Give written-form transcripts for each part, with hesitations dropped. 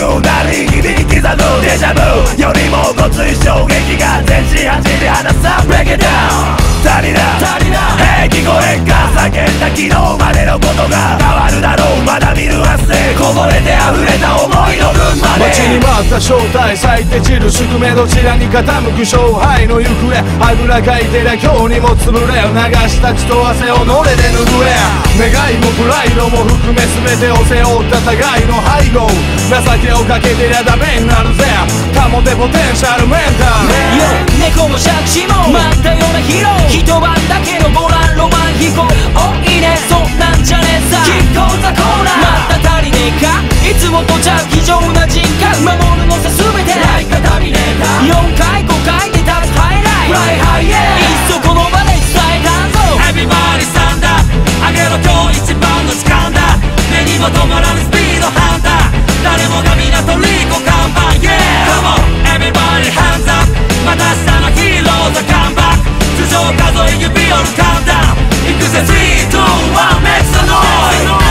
うなり響き刻むデジャブよりもごつい衝撃が全身走り放つ Break it down 足りな聞こえんか叫んだ昨日までのことが変わるだろうまだ見ぬ明日へこぼれて溢れた思いの分まで待ちに待った正体咲いて散る宿命どちらに傾く勝敗の行方あぐらかいてりゃ今日にも潰れ流した血と汗をのれで拭え願いもプライドも含め全てを背負った互いの背後情けをかけてりゃダメになるぜ保てポテンシャルメンタル猫も借子も待ったようなヒーロー一晩だけのボランロマン飛行おいいねそんなんじゃねえさキッコーザコーナーまた足りねえかいつもとちゃう非常な人格守るのさ全てライカタミネーター4回5回で立つハイライトフライハイエーいっそこの場で伝えたんぞ Everybody stand up あげろ今日一番の時間だ目にも止まらぬスピードハンター誰もがみなとリコ看板 Yeah Come on everybody hands up また明日のヒーローズカムバック頭上数え指折るカウンダウンいくぜ3、2、1 Make some noise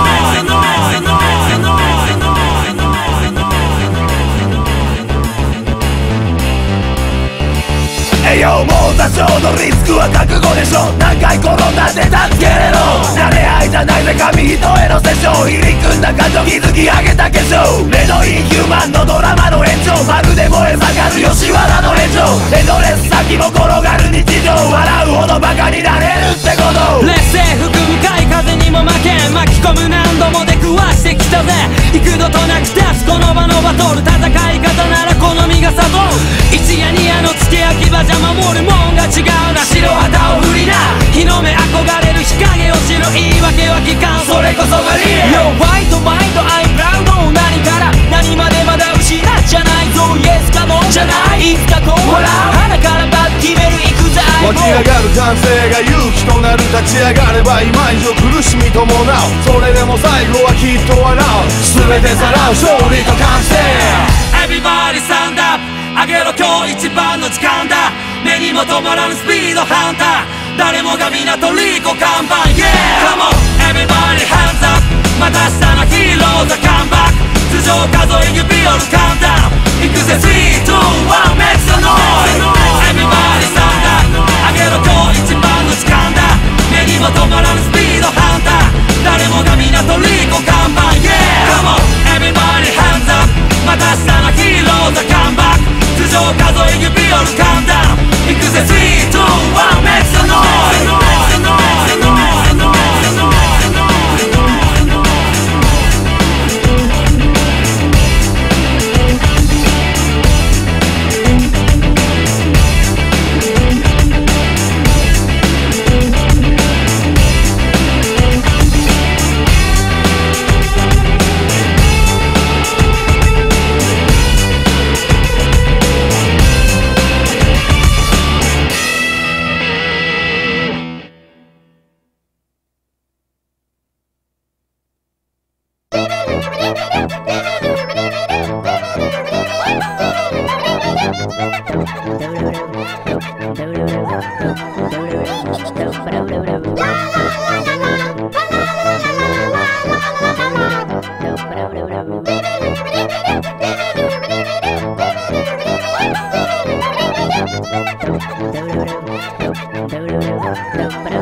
栄養も多少のリスクは覚悟でしょ何回転んだって助けれろ慣れ合いじゃないぜ紙一重のセッション入り組んだ感情築き上げた化粧レドインヒューマンのドラマの延長まるで燃え盛る吉原の連城エドレス先も転がる日常笑うほどバカになれるってこと劣勢吹く向かい風にも負け巻き込む何度も出くわしてきたぜ幾度となく立つこの場のバトル戦い方なら好みが誘う一夜二夜の付け焼き場じゃ守るもんが違うな白旗を振りな日の目憧れる日陰を知る言い訳は聞かんそれこそがリアル Yo fight fight I'm proud 何から何までまだ失っちゃないぞ Yes か No じゃないいつかこう笑う鼻からバッ決めるいくぜ湧き上がる感性が勇気となる立ち上がれば今以上苦しみ伴うそれでも最後はきっと笑う全てさらう勝利と完成 Everybody stand up あげろ今日一番の時間だ目にも止まらぬスピードハンター誰もが皆トリコ看板 Yeah Come on everybody hands up また明日のヒーローズカムバック頭上数え指折るカウンダウンいくぜ3、2、1 Make some noise Everybody stand up あげろ今日一番の時間だ目にも止まらぬスピードハンター誰もが皆トリコ看板 Yeah Come on everybody hands up また明日のヒーローズカムバック頭上数え指折るカウンダウンいくぜ3、2、1 Make some noise Don't